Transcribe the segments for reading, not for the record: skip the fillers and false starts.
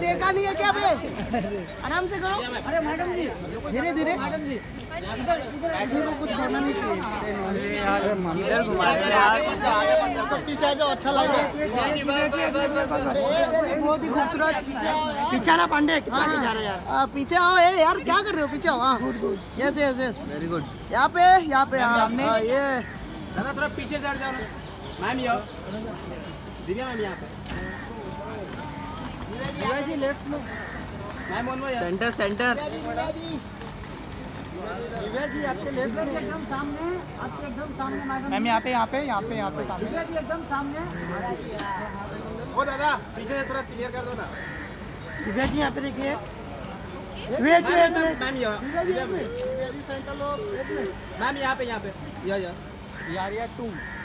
देखा नहीं है क्या बे? आराम से करो। अरे मैडम जी, धीरे धीरे। मैडम जी, किसी को कुछ होना नहीं चाहिए। इधर घुमा दे यार, सब पीछे आ जाओ, अच्छा लगेगा। बहुत ही खूबसूरत। पीछे ना पांडे, कितना आगे जा रहे हो यार? पीछे आओ यार, क्या कर रहे हो? पीछे आओ। हाँ yes yes yes, very good. यहाँ पे ये दादा थोड़ा पीछे से हट जाओ ना मैम। ये दिव्या मैम यहाँ पे, दिव्या जी लेफ्ट में। Ma'am on centre centre. Divya ji आपके लेफ्ट में, एकदम सामने, आपके एकदम सामने मैडम। मैम यहाँ पे सामने। दिव्या जी एकदम सामने। ओ दादा पीछे से थोड़ा क्लियर कर दो ना। दिव्या जी यहाँ पे देखिए। Wait wait wait. मैम ये दिव्या मैम, मैम यहाँ पे या यार 2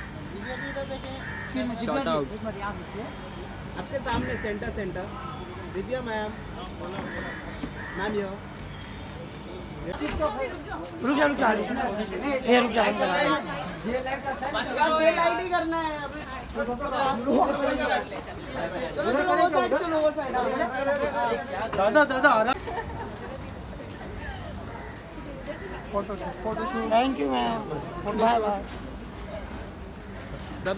शॉट आउट आपके सामने सेंटर। दिव्या मैम, मैम ये रुक जा रुक जा, ये रुक जा। डेल आईडी करना है अभी। चलो वो साइड दादा photo shoot. Thank you ma'am, bye bye. दादा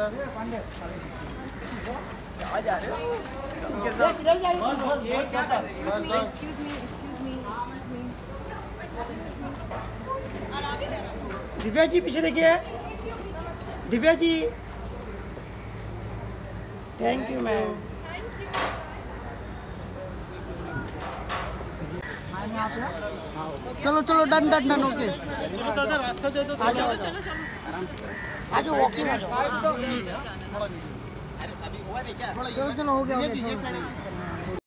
दिव्या जी पीछे देखिए। Divya ji thank you ma'am. चलो डन ओके। दादा रास्ता दे दो। आ जाओ वॉकिंग आ जाओ। चलो हो गया।